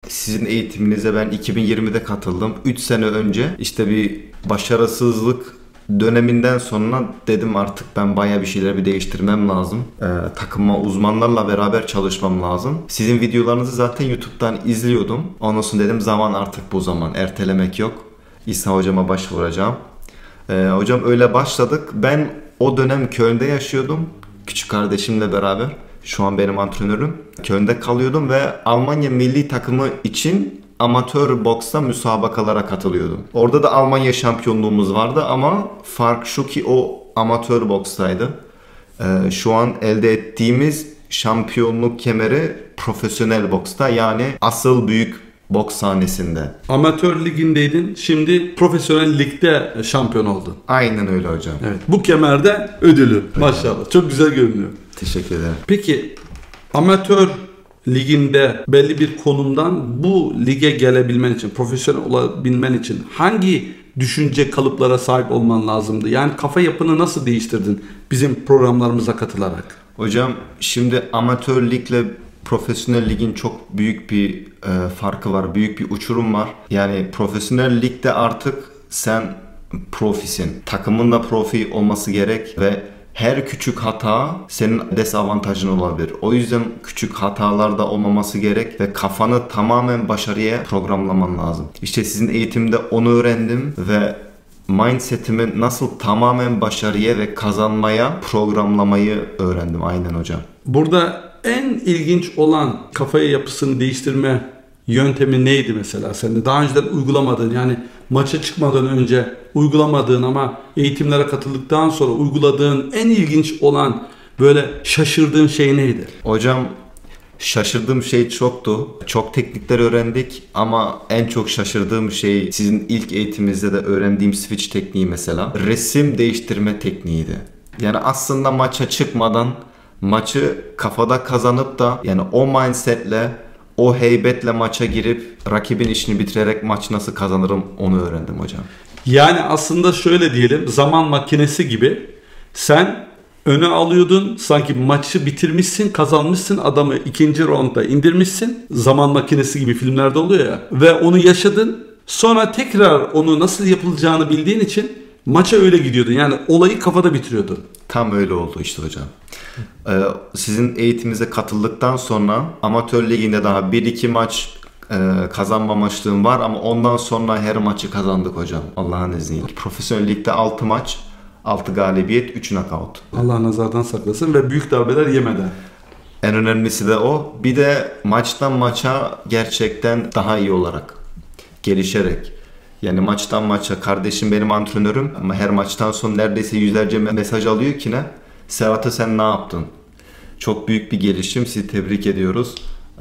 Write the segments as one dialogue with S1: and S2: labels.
S1: Sizin eğitiminize ben 2020'de katıldım. 3 sene önce işte bir başarısızlık döneminden sonra dedim artık ben bayağı bir şeyler bir değiştirmem lazım. Takıma uzmanlarla beraber çalışmam lazım. Sizin videolarınızı zaten YouTube'dan izliyordum. Ondan sonra dedim zaman artık bu zaman. Ertelemek yok. İhsan hocama başvuracağım. Hocam öyle başladık. Ben o dönem Köln'de yaşıyordum. Küçük kardeşimle beraber. Şu an benim antrenörüm. Köln'de kalıyordum ve Almanya milli takımı için amatör boksta müsabakalara katılıyordum. Orada da Almanya şampiyonluğumuz vardı ama fark şu ki o amatör bokstaydı. Şu an elde ettiğimiz şampiyonluk kemeri profesyonel boksta, yani asıl büyük boks sahnesinde.
S2: Amatör ligindeydin, şimdi profesyonel ligde şampiyon oldun.
S1: Aynen öyle hocam.
S2: Evet. Bu kemerde ödülü. Maşallah. Çok güzel görünüyor.
S1: Teşekkür ederim.
S2: Peki amatör liginde belli bir konumdan bu lige gelebilmen için, profesyonel olabilmen için hangi düşünce kalıplara sahip olman lazımdı? Yani kafa yapını nasıl değiştirdin bizim programlarımıza katılarak?
S1: Hocam şimdi amatör ligle profesyonel ligin çok büyük bir farkı var. Büyük bir uçurum var. Yani profesyonel ligde artık sen profisin. Takımın da profi olması gerek ve her küçük hata senin dezavantajın olabilir. O yüzden küçük hatalarda olmaması gerek ve kafanı tamamen başarıya programlaman lazım. İşte sizin eğitimde onu öğrendim ve mindsetimi nasıl tamamen başarıya ve kazanmaya programlamayı öğrendim. Aynen hocam.
S2: Burada en ilginç olan kafaya yapısını değiştirme yöntemi neydi mesela sende? Daha önceden uygulamadığın, yani maça çıkmadan önce uygulamadığın ama eğitimlere katıldıktan sonra uyguladığın en ilginç olan, böyle şaşırdığın şey neydi?
S1: Hocam şaşırdığım şey çoktu. Çok teknikler öğrendik ama en çok şaşırdığım şey sizin ilk eğitiminizde de öğrendiğim switch tekniği mesela. Resim değiştirme tekniğiydi. Yani aslında maça çıkmadan maçı kafada kazanıp da yani o mindsetle, o heybetle maça girip rakibin işini bitirerek maç nasıl kazanırım onu öğrendim hocam.
S2: Yani aslında şöyle diyelim, zaman makinesi gibi sen öne alıyordun, sanki maçı bitirmişsin, kazanmışsın, adamı ikinci roundda indirmişsin, zaman makinesi gibi filmlerde oluyor ya, ve onu yaşadın, sonra tekrar onu nasıl yapılacağını bildiğin için maça öyle gidiyordun, yani olayı kafada bitiriyordun.
S1: Tam öyle oldu işte hocam. Sizin eğitiminize katıldıktan sonra amatör liginde daha 1-2 maç kazanmamışlığım var ama ondan sonra her maçı kazandık hocam Allah'ın izniyle. Profesyonel ligde 6 maç, 6 galibiyet, 3 knockout.
S2: Allah nazardan saklasın ve büyük darbeler yemeden.
S1: En önemlisi de o. Bir de maçtan maça gerçekten daha iyi olarak, gelişerek. Yani maçtan maça, kardeşim benim antrenörüm ama her maçtan sonra neredeyse yüzlerce mesaj alıyor ki ne? Serhat'a sen ne yaptın? Çok büyük bir gelişim, sizi tebrik ediyoruz.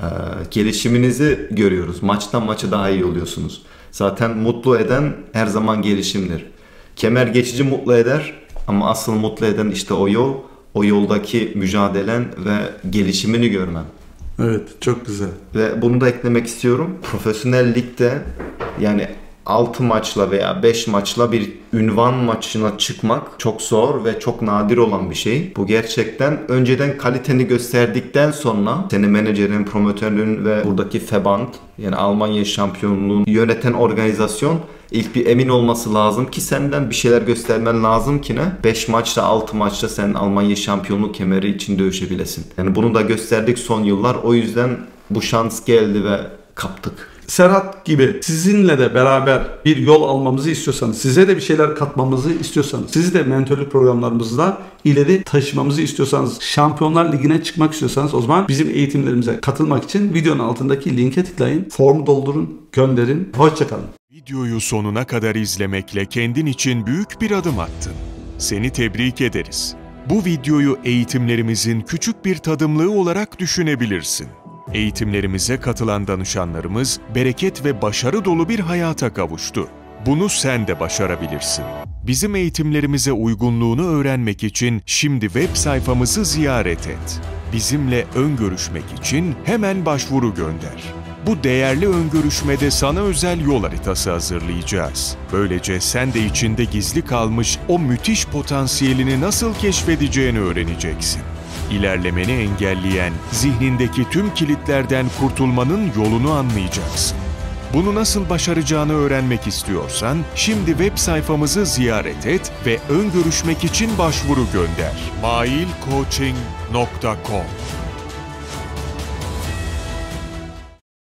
S1: Gelişiminizi görüyoruz. Maçtan maça daha iyi oluyorsunuz. Zaten mutlu eden her zaman gelişimdir. Kemer geçici mutlu eder ama asıl mutlu eden işte o yol, o yoldaki mücadelen ve gelişimini görmem.
S2: Evet, çok güzel.
S1: Ve bunu da eklemek istiyorum. Profesyonel ligde yani 6 maçla veya 5 maçla bir ünvan maçına çıkmak çok zor ve çok nadir olan bir şey. Bu gerçekten önceden kaliteni gösterdikten sonra senin menajerin, promotörün ve buradaki Verband, yani Almanya şampiyonluğunu yöneten organizasyon ilk bir emin olması lazım ki senden bir şeyler göstermen lazım ki ne? 5 maçta 6 maçta sen Almanya şampiyonluk kemeri için dövüşebilesin. Yani bunu da gösterdik son yıllar. O yüzden bu şans geldi ve kaptık.
S2: Serhat gibi sizinle de beraber bir yol almamızı istiyorsanız, size de bir şeyler katmamızı istiyorsanız, sizi de mentörlük programlarımızla ileri taşımamızı istiyorsanız, Şampiyonlar Ligi'ne çıkmak istiyorsanız o zaman bizim eğitimlerimize katılmak için videonun altındaki linke tıklayın, formu doldurun, gönderin. Hoşçakalın.
S3: Videoyu sonuna kadar izlemekle kendin için büyük bir adım attın. Seni tebrik ederiz. Bu videoyu eğitimlerimizin küçük bir tadımlığı olarak düşünebilirsin. Eğitimlerimize katılan danışanlarımız bereket ve başarı dolu bir hayata kavuştu. Bunu sen de başarabilirsin. Bizim eğitimlerimize uygunluğunu öğrenmek için şimdi web sayfamızı ziyaret et. Bizimle ön görüşmek için hemen başvuru gönder. Bu değerli ön görüşmede sana özel yol haritası hazırlayacağız. Böylece sen de içinde gizli kalmış o müthiş potansiyelini nasıl keşfedeceğini öğreneceksin. İlerlemeni engelleyen zihnindeki tüm kilitlerden kurtulmanın yolunu anlayacaksın. Bunu nasıl başaracağını öğrenmek istiyorsan şimdi web sayfamızı ziyaret et ve ön görüşmek için başvuru gönder. mailcoaching.com